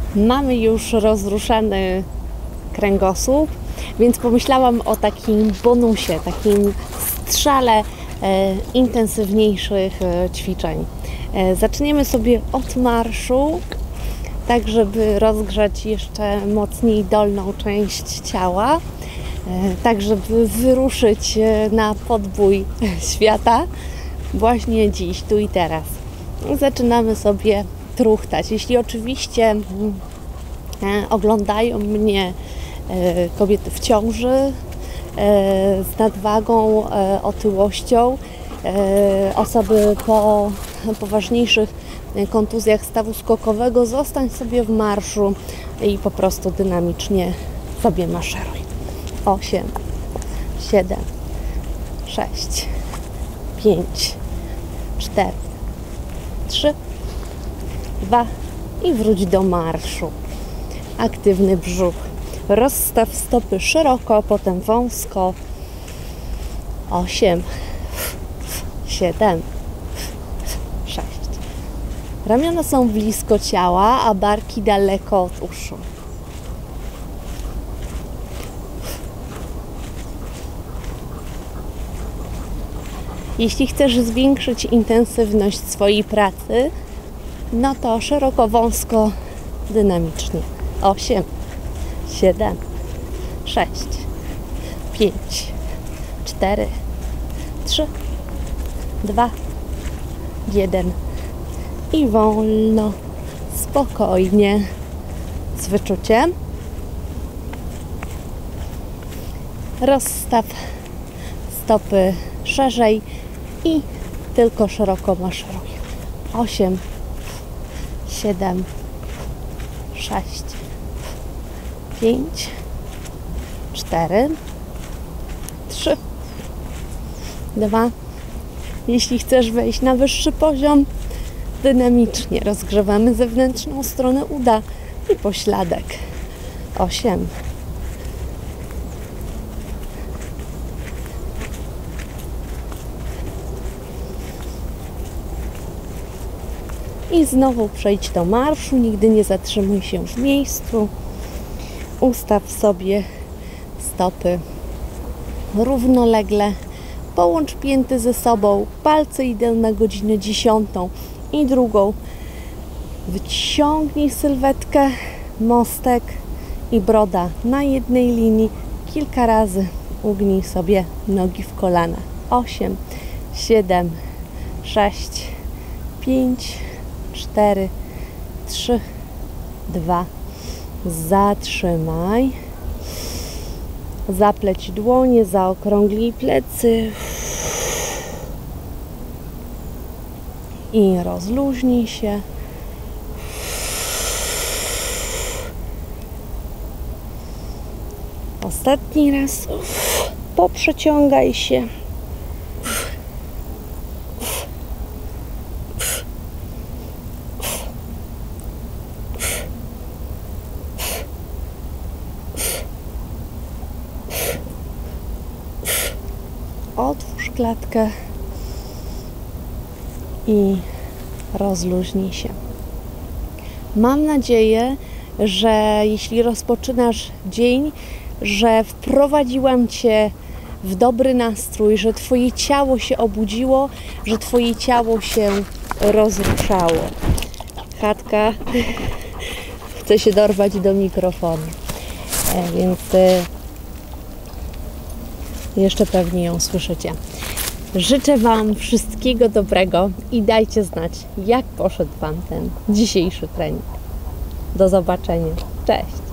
Mamy już rozruszany kręgosłup, więc pomyślałam o takim bonusie, takim strzale intensywniejszych ćwiczeń. Zaczniemy sobie od marszu, tak żeby rozgrzać jeszcze mocniej dolną część ciała, tak żeby wyruszyć na podbój świata właśnie dziś, tu i teraz. Zaczynamy sobie truchtać. Jeśli oczywiście oglądają mnie kobiety w ciąży, z nadwagą, otyłością, osoby po poważniejszych kontuzjach stawu skokowego, zostań sobie w marszu i po prostu dynamicznie sobie maszeruj. 8, 7, 6, 5, 4, 3, 2 i wróć do marszu. Aktywny brzuch. Rozstaw stopy szeroko, potem wąsko. 8, 7, 6. Ramiona są blisko ciała, a barki daleko od uszu. Jeśli chcesz zwiększyć intensywność swojej pracy, no to szeroko, wąsko, dynamicznie. 8, 7, 6, 5, 4, 3, 2, 1 i wolno, spokojnie, z wyczuciem. Rozstaw stopy szerzej i tylko szeroko maszeruj. 8, 7, 6, 5, 4, 3, 2. Jeśli chcesz wejść na wyższy poziom, dynamicznie rozgrzewamy zewnętrzną stronę uda i pośladek. 8, 7. I znowu przejdź do marszu, nigdy nie zatrzymuj się w miejscu. Ustaw sobie stopy równolegle, połącz pięty ze sobą, palce idą na godzinę 10 i drugą. Wyciągnij sylwetkę, mostek i broda na jednej linii. Kilka razy ugnij sobie nogi w kolana. 8, 7, 6, 5, 4, 3, 2. Zatrzymaj. Zapleć dłonie, zaokrąglij plecy. I rozluźnij się. Ostatni raz. Poprzeciągaj się. Otwórz klatkę i rozluźnij się. Mam nadzieję, że jeśli rozpoczynasz dzień, że wprowadziłam Cię w dobry nastrój, że Twoje ciało się obudziło, że Twoje ciało się rozruszało. Chatka chce się dorwać do mikrofonu, więc jeszcze pewnie ją słyszycie. Życzę Wam wszystkiego dobrego i dajcie znać, jak poszedł Wam ten dzisiejszy trening. Do zobaczenia. Cześć!